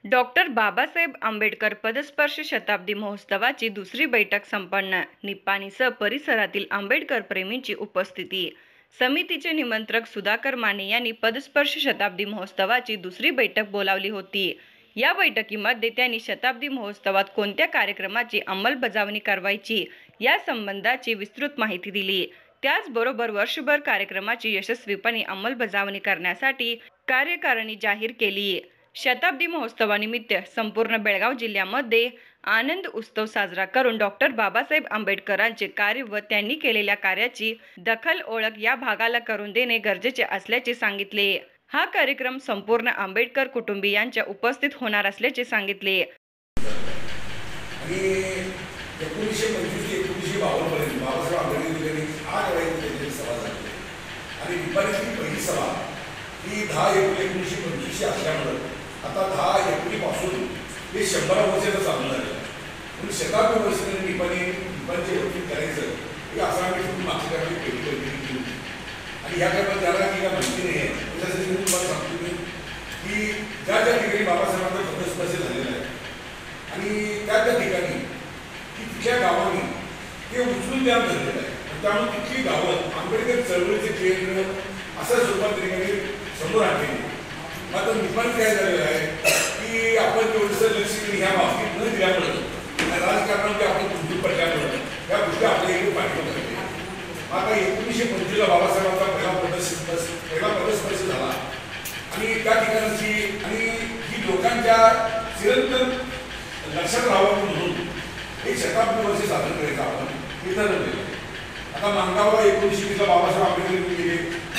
Doctor Babasaheb Ambedkar पदस्पर्श शताब्दी महोत्सवाची दुसरी बैठक संपन्न. निप्पाणीसह परिसरातील आंबेडकर प्रेमींची उपस्थिती. समितीचे निमंत्रक सुधाकर माने यांनी पदस्पर्श शताब्दी महोत्सवाची दुसरी बैठक बोलावली होती. या बैठकीमध्ये त्यांनी शताब्दी महोत्सवात कोणत्या कार्यक्रमाची अंमलबजावणी करायची या संबंधाची विस्तृत माहिती दिली. त्याचबरोबर वर्षभर कार्यक्रमाची यशस्वीपणे अंमलबजावणी करण्यासाठी कार्यकारिणी जाहीर केली. शताब्दी महोत्सवानिमित्त संपूर्ण बेळगाव जिल्ह्यामध्ये आनंद उत्सव साजरा करून डॉक्टर बाबासाहेब आंबेडकरांचे कार्य व त्यांनी केलेल्या कार्याची दखल ओळख या भागाला करून देणे गरजेचे असल्याचे सांगितले. हा कार्यक्रम संपूर्ण आंबेडकर कुटुंबियांच्या उपस्थित होणार असल्याचे सांगितले. 1925 ते 1952 पर्यंत बाबासाहेब आंबेडकर यांनी 8 वेळा सभा झाली आणि निप्पाणीची पहिली सभा ही 10 एप्रिल 1925 असल्यामुळे आता 10 एप्रिलपासून हे 100 वर्षाचं चालू झालं म्हणून शताब्दी वर्ष निप्पाणीचे वकील करायचं हे असं आम्ही खूप मागच्या काळात केली आणि ह्या काळात ज्याला की माहिती नाही आहे त्याच्यासाठी मी तुम्हाला सांगतो की ज्या ज्या ठिकाणी बाबासाहेबांचा पदस्पर्श झालेला आहे आणि त्या त्या ठिकाणी तिथल्या गावांनी ते उचलून द्या धरलेलं आहे. त्यामुळे तिथली गावं आंबेडकर चळवळीचे केंद्र अशा स्वरूपात ठिकाणी समोर आणले. मात्र निप्पाणी काय झालेलं आहे की आपण थोडंसं लक्ष ह्या बाबतीत न दिल्यामुळं राजकारणामध्ये आपण कुंतून पडल्यामुळं या गोष्टी आपल्या इकडे पाठवत राहिले. आता 1925 बाबासाहेबांचा पहिला पदस्पर्श झाला आणि त्या ठिकाणची आणि ही लोकांच्या चिरंतन लक्षात राहावं म्हणून एक शताब्दी वर्ष साजरं करायचं आपण हे ठरवलेलं. आता मांगावला 1920 बाबासाहेब आंबेडकर गेले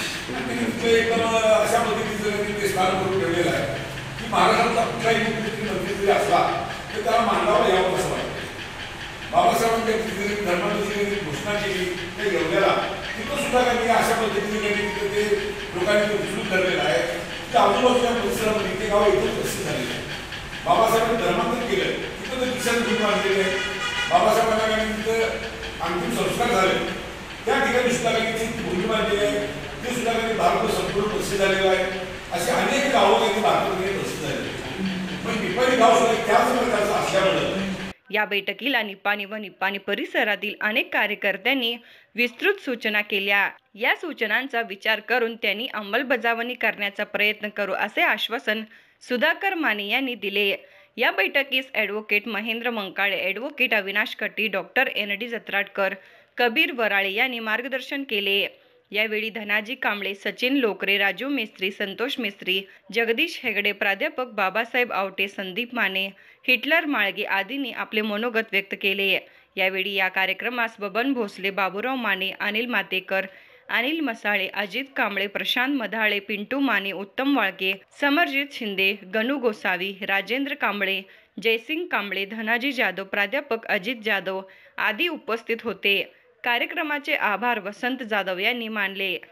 आणि एकदम अशा पद्धतीचं ते स्थान करून ठेवलेलं आहे की महाराष्ट्रातला कुठलाही मंत्री जरी असला तर त्याला मांगावला यावं असं वाटतं. बाबासाहेबांच्या धर्माची घोषणा केली त्या येवल्याला तिथं सुद्धा काही अशा पद्धतीने तिथं ते लोकांनी उचलून धरलेलं आहे की आजूबाजूच्या परिसरामध्ये ते गाव एकदम प्रसिद्ध झालेलं आहे. बाबासाहेबांनी धर्मांतर केलं तिथं तर किसान भूमी बांधलेले आहे. बाबासाहेबांना काही तिथं अंतिम संस्कार झाले त्या ठिकाणी सुद्धा काही भूमी बांधलेली आहे ते सुद्धा काही भारत संपूर्ण प्रसिद्ध झालेलं आहे. असे अनेक गावं काही भारतामध्ये प्रसिद्ध झालेले पण निप्पाणी गाव सुद्धा त्याच प्रकारचं असल्यामुळे या बैठकीला निप्पाणी व निप्पाणी परिसरातील अनेक कार्यकर्त्यांनी विस्तृत सूचना केल्या. या सूचनांचा विचार करून त्यांनी अंमलबजावणी करण्याचा प्रयत्न करू असे आश्वासन सुधाकर माने यांनी दिले. या बैठकीस advocate Mahendra Mankale, advocate Avinash Katti, doctor ND Jatradkar, Kabir Varale यांनी मार्गदर्शन केले. यावेळी धनाजी कांबळे, सचिन लोकरे, राजू मेस्त्री, संतोष मेस्त्री, जगदीश हेगडे, प्राध्यापक बाबासाहेब आवटे, संदीप माने, हिटलर माळगे आदींनी आपले मनोगत व्यक्त केले. यावेळी या कार्यक्रमास बबन भोसले, बाबूराव माने, अनिल मातेकर, अनिल मसाळे, अजित कांबळे, प्रशांत मधाळे, पिंटू माने, उत्तम वाळके, समरजित शिंदे, गणू गोसावी, राजेंद्र कांबळे, जयसिंग कांबळे, धनाजी जाधव, प्राध्यापक अजित जाधव आदी उपस्थित होते. कार्यक्रमाचे आभार वसंत जाधव यांनी मानले.